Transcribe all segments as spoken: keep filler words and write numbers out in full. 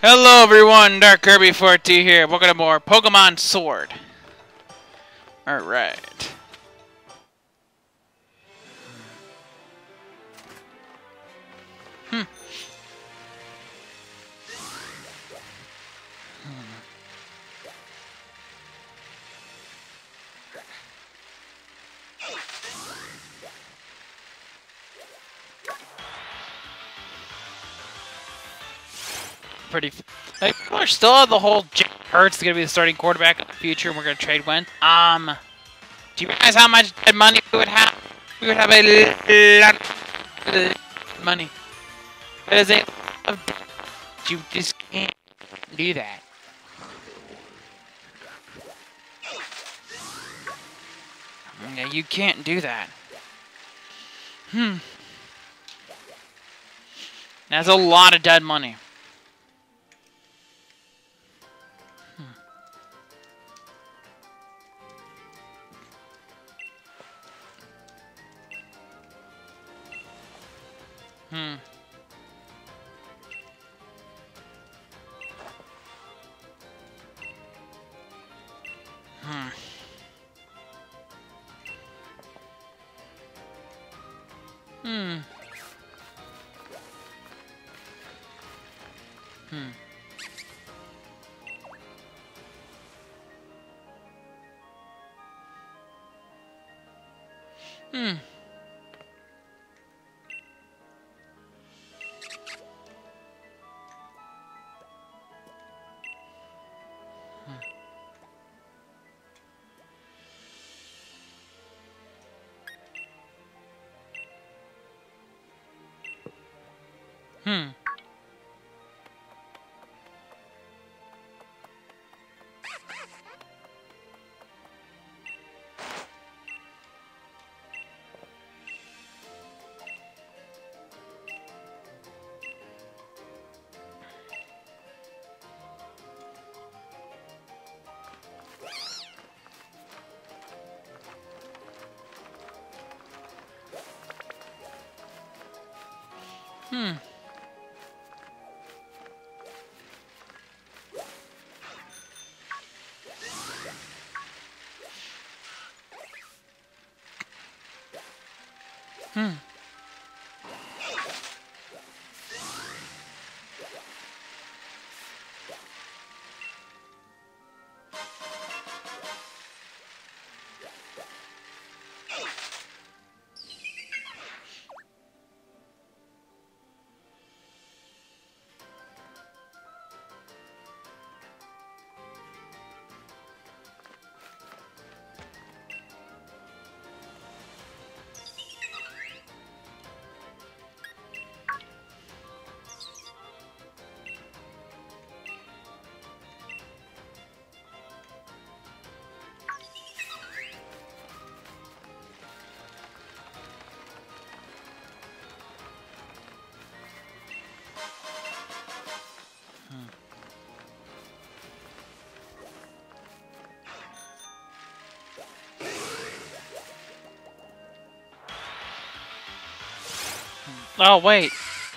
Hello everyone, Dark Kirby four T here. Welcome to more Pokemon Sword. Alright. Hmm. Pretty. Like, people are still on the whole Jalen Hurts is gonna be the starting quarterback in the future, and we're gonna trade Wentz. Um, do you realize how much dead money we would have? We would have a lot of money. There's a lot of debt. You just can't do that. Yeah, you can't do that. Hmm. That's a lot of dead money. Hmm. Hmm. Hmm. Hmm. Hmm. Hmm. Hmm. Hmm. Oh, wait.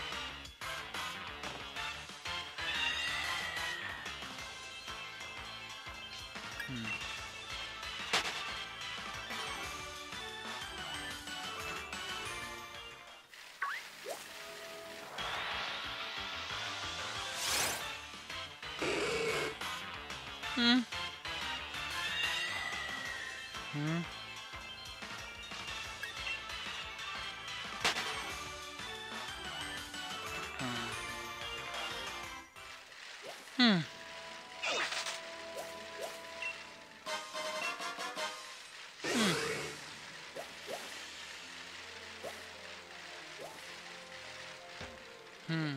Hmm. Hmm. Hmm. Hmm. Hmm. Hmm.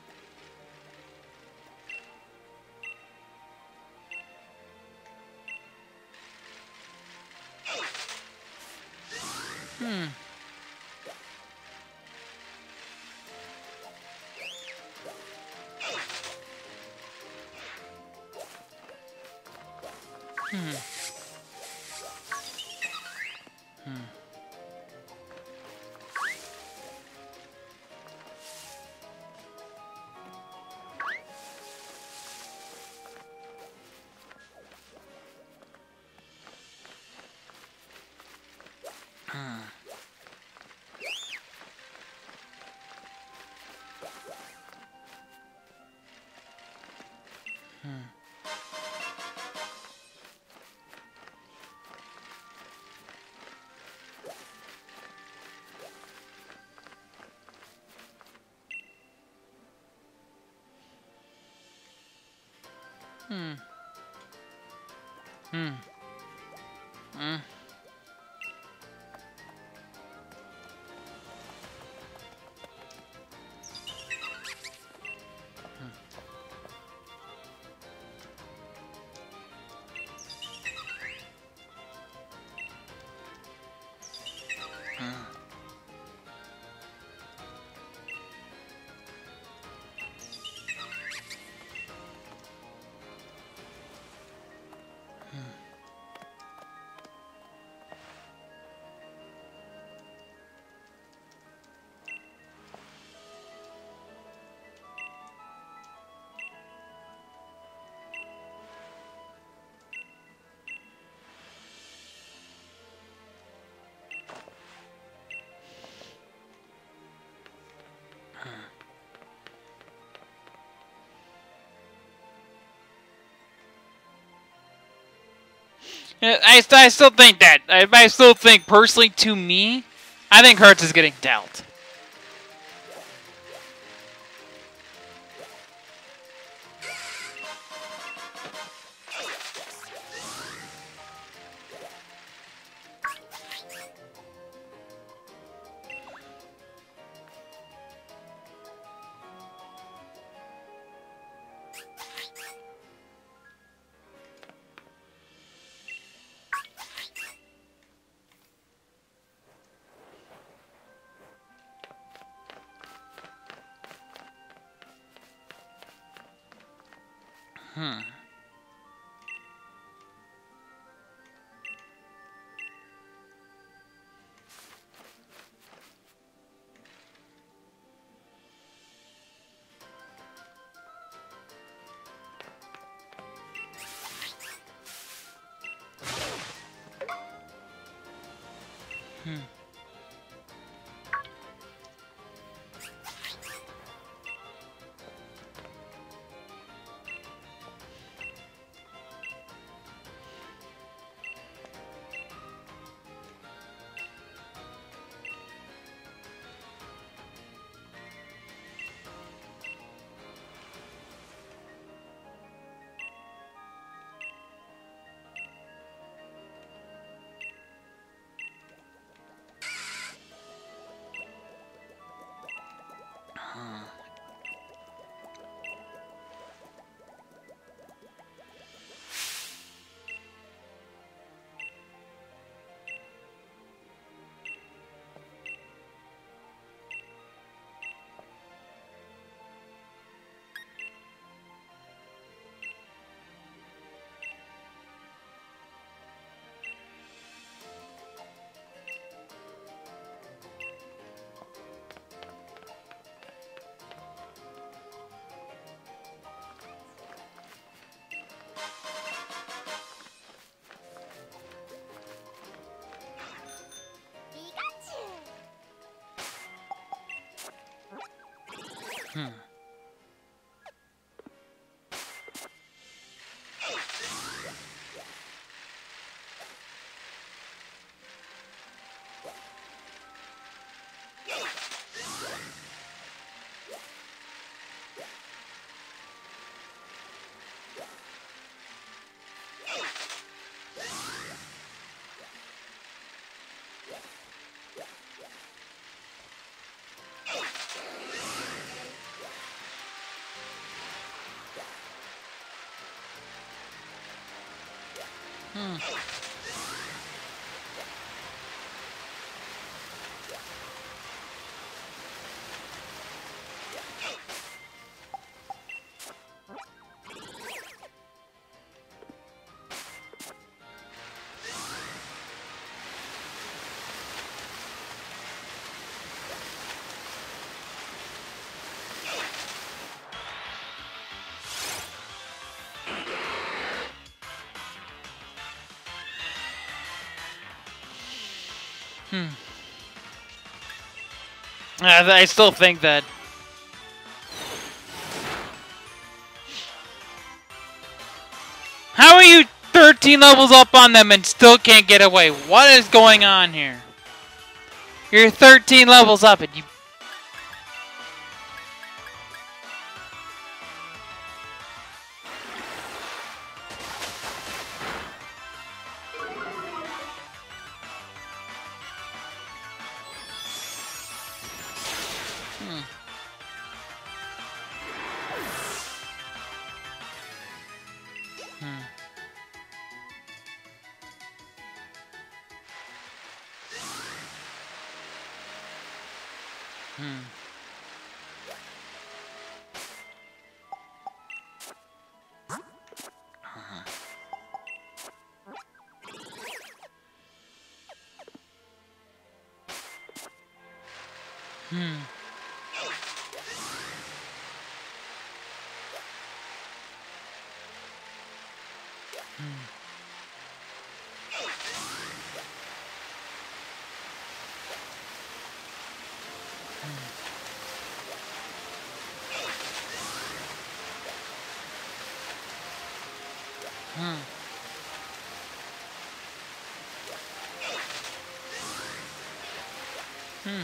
Hmm. Hmm. Hmm. Hmm. Hmm. Hmm. Yeah, I, st I still think that. I, I still think, personally, to me, I think Hertz is getting dealt. Hmm. Hmm. Hmm. Hmm. Hmm. I, I still think that. thirteen levels up on them and still can't get away. What is going on here? You're thirteen levels up and you... Hmm. Hmm. Hmm. Hmm. Hmm. Hmm.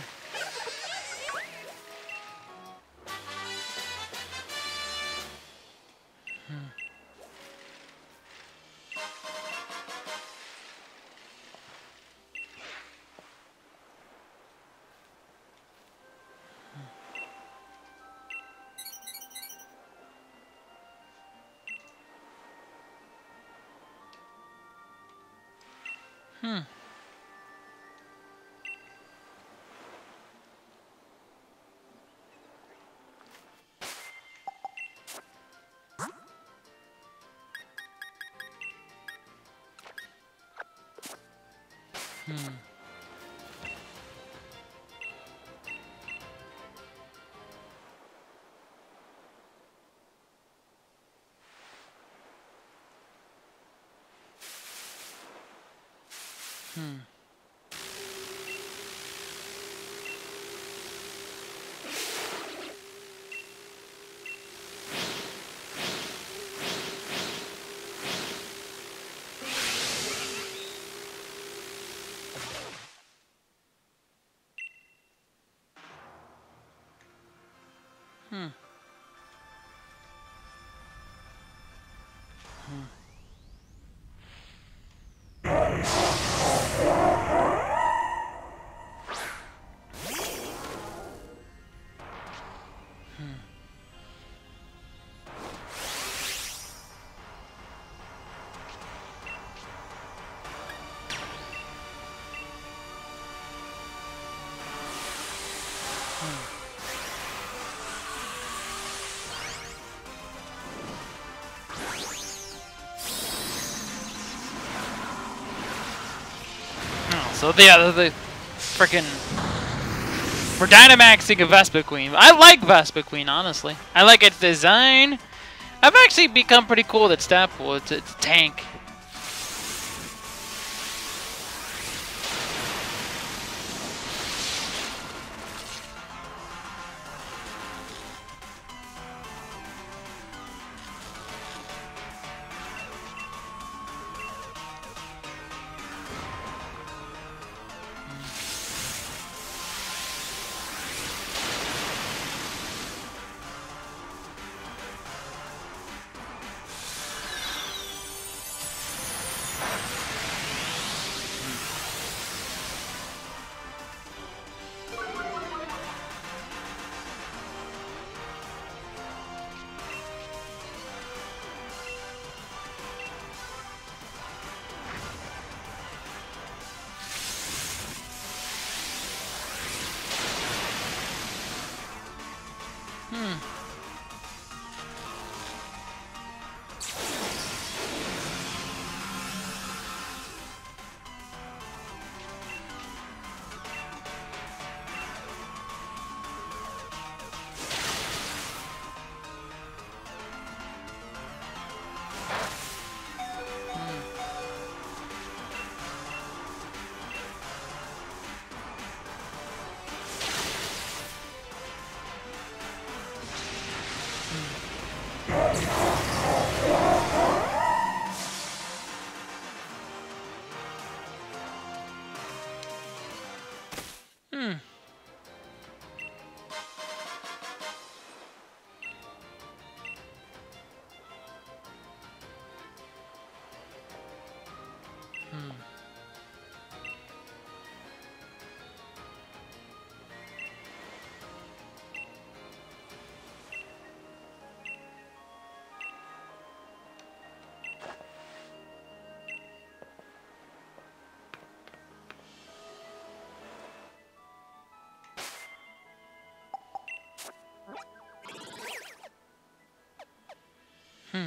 Hmm. Hmm. Hmm. Hmm. Oh, so yeah, the, the freaking we're Dynamaxing a Vespa Queen. I like Vespa Queen, honestly. I like its design. I've actually become pretty cool with its stat pool. It's, it's a tank. Hmm.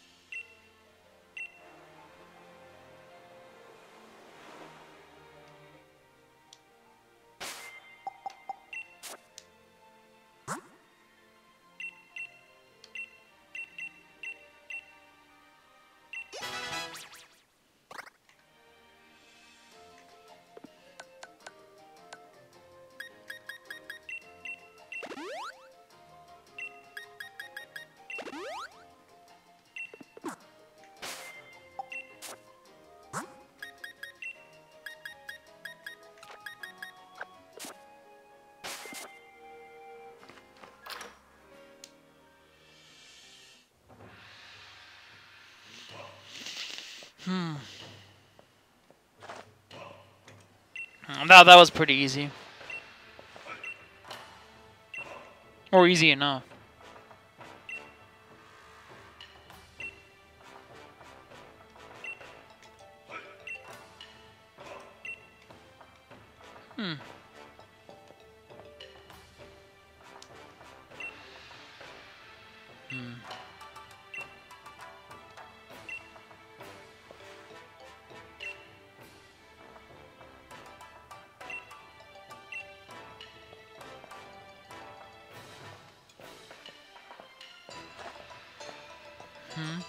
Hmm. No, that was pretty easy. Or easy enough. Hmm. Hmm. Hmm.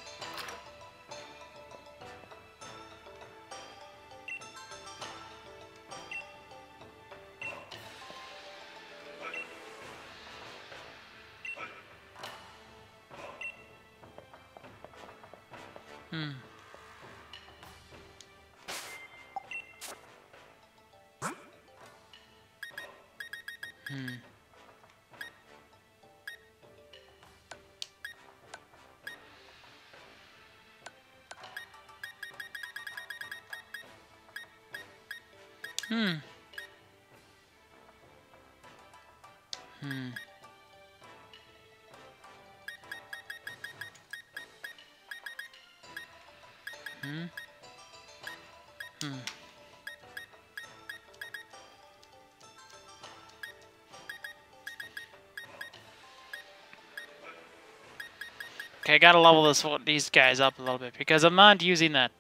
Hmm. Hmm. Hmm. Hmm. Hmm. Hmm. Okay, I gotta level this these guys up a little bit because I'm not using that.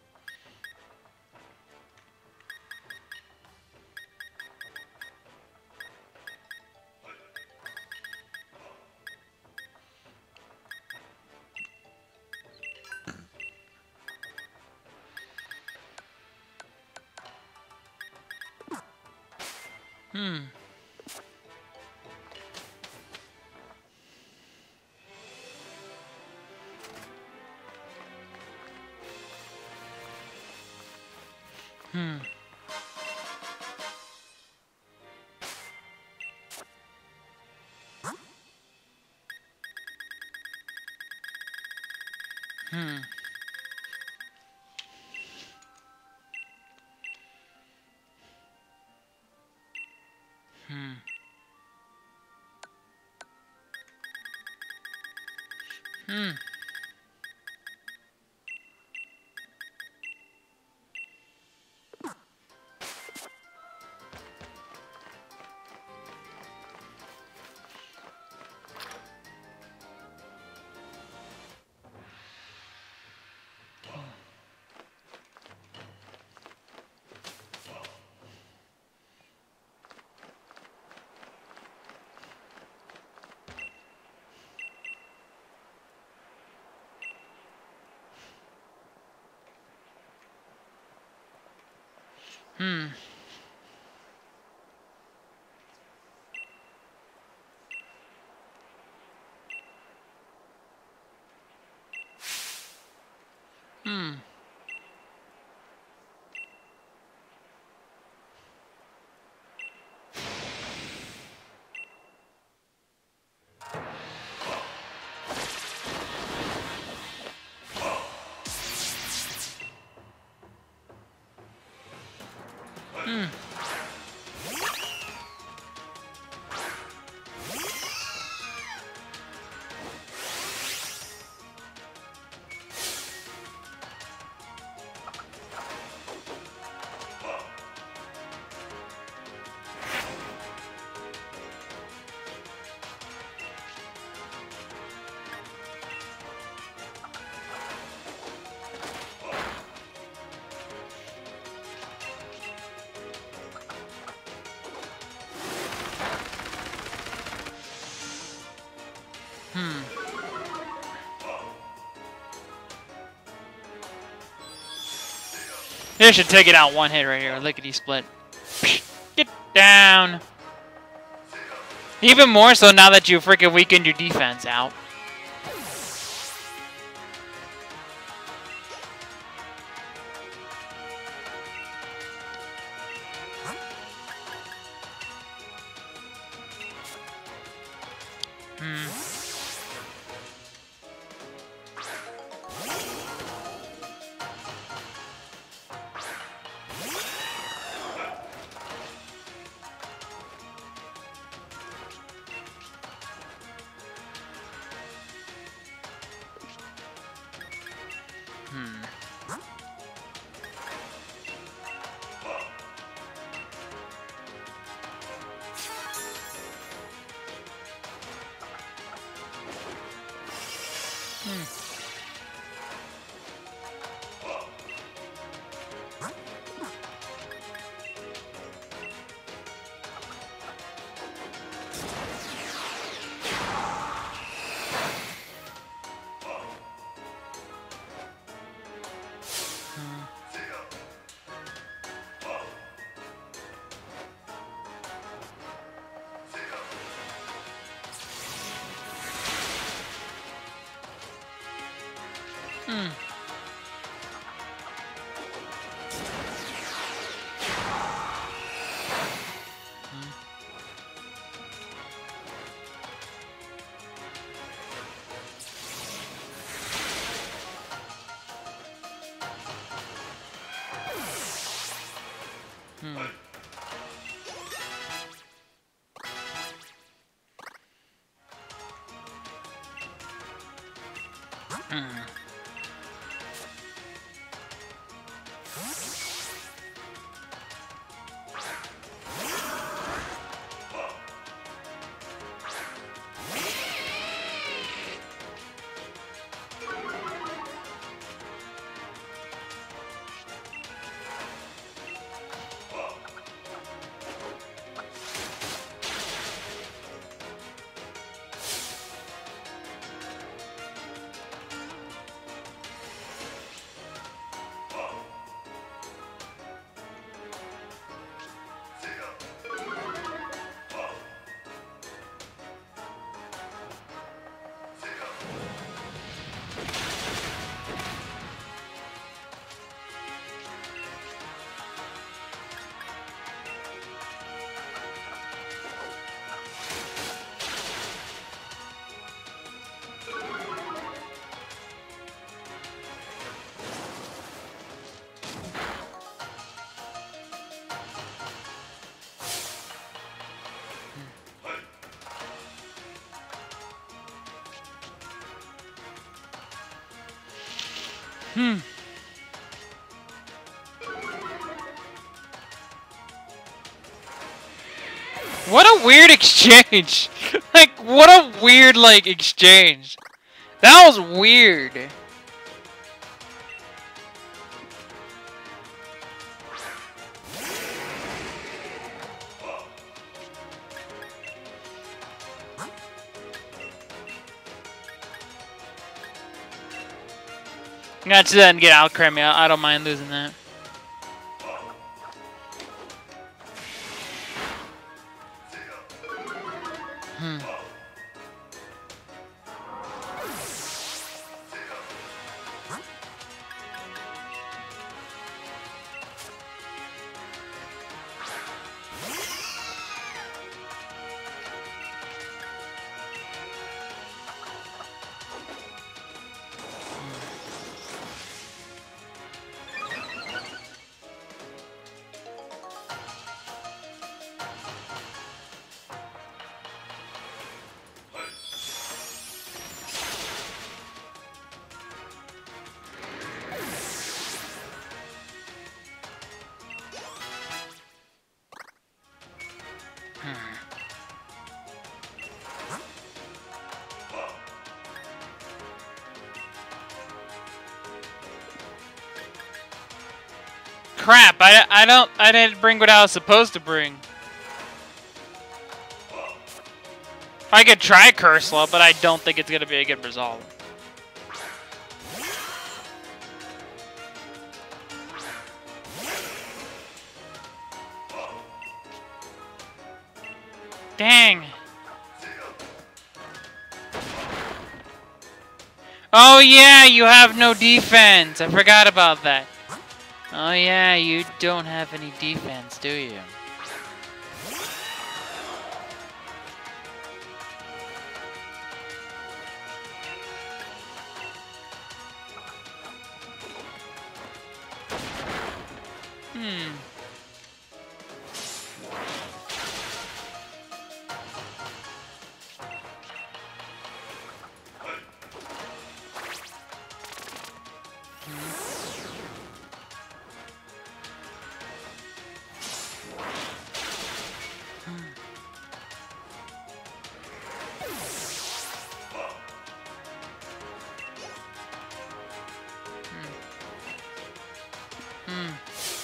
Hmm. Hmm. Hmm. Hmm. Hmm. Hmm. Hmm. Hmm. This should take it out one hit right here. Lickety split. Get down. Even more so now that you freaking weakened your defense out. Hmm. Hmm. Hmm. Hmm. Hmm. Hmm. Hmm. What a weird exchange! Like, what a weird, like, exchange. That was weird. I'm gonna do that and get out, Crimmy. I don't mind losing that. Hmm. Crap, I, I don't, I didn't bring what I was supposed to bring. I could try Cursla, but I don't think it's gonna be a good result. Dang. Oh yeah, you have no defense. I forgot about that. Oh yeah, you don't have any defense, do you? Hmm. Hmm.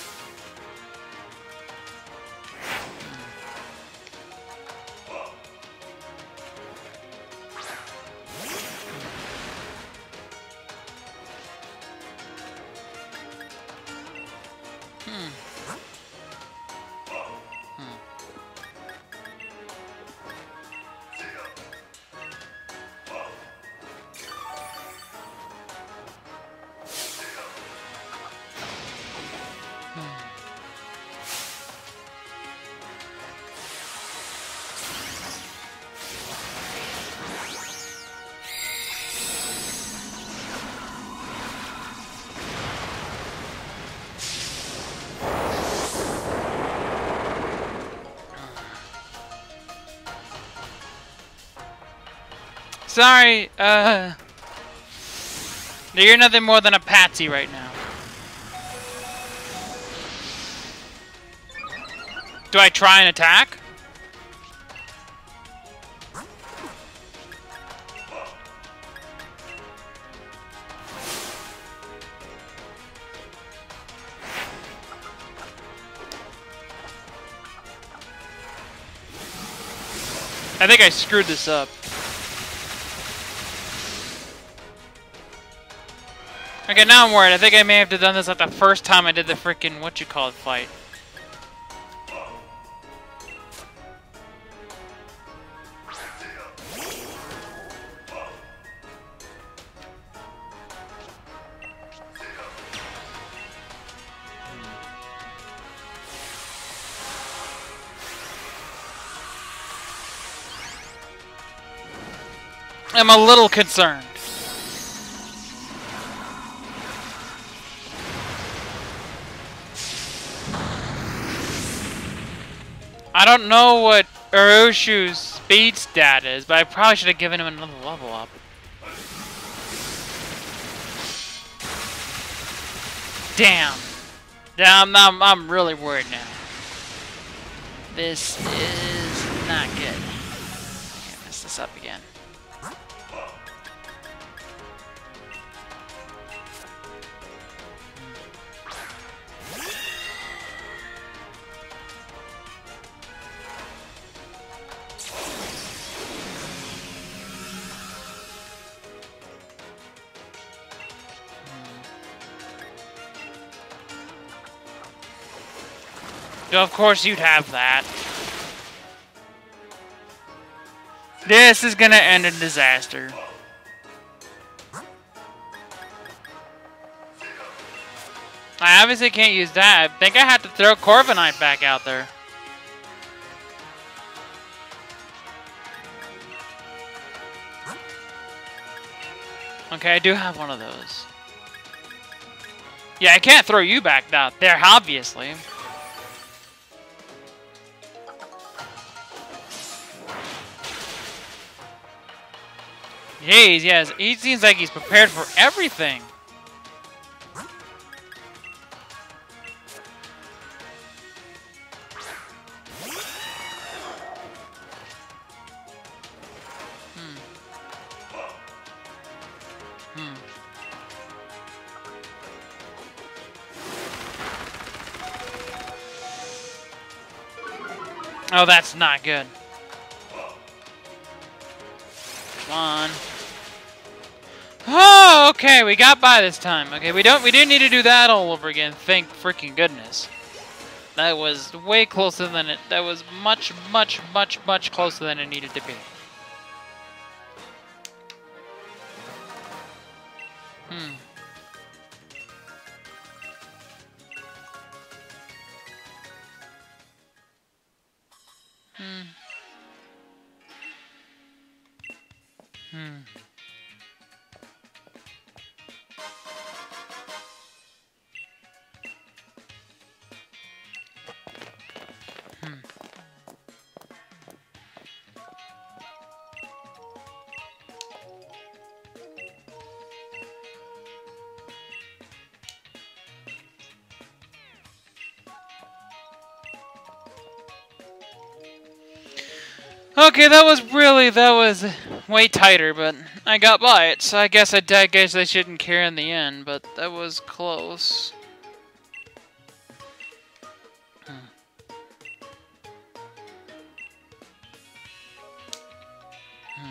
Hmm. Sorry, uh... you're nothing more than a patsy right now. Do I try and attack? I think I screwed this up. Okay, now I'm worried. I think I may have done this like the first time I did the freaking what you call it fight. I'm a little concerned. I don't know what Uroshu's speed stat is, but I probably should have given him another level up. Damn. Damn, I'm, I'm really worried now. This is not good. I can't mess this up again. Of course you'd have that. This is gonna end in disaster. I obviously can't use that. I think I have to throw Corviknight back out there. Okay, I do have one of those. Yeah, I can't throw you back out there, obviously. Jeez, yes, he seems like he's prepared for everything. Hmm. Hmm. Oh, that's not good. Come on. Oh, okay, we got by this time. Okay, we don't we didn't need to do that all over again. Thank freaking goodness. That was way closer than it. That was much, much, much, much closer than it needed to be. Hmm. Hmm. Hmm. Hmm. Okay, that was really, that was way tighter, but I got by it, so I guess I, I guess I shouldn't care in the end, but that was close. Hmm. Hmm.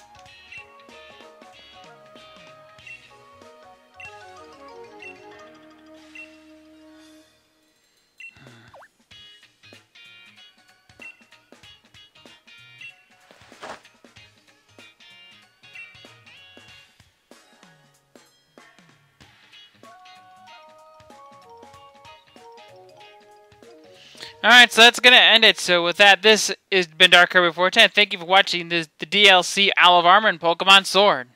Alright, so that's gonna end it. So with that, this has been Dark Kirby four ten. Thank you for watching this, the D L C Owl of Armor and Pokemon Sword.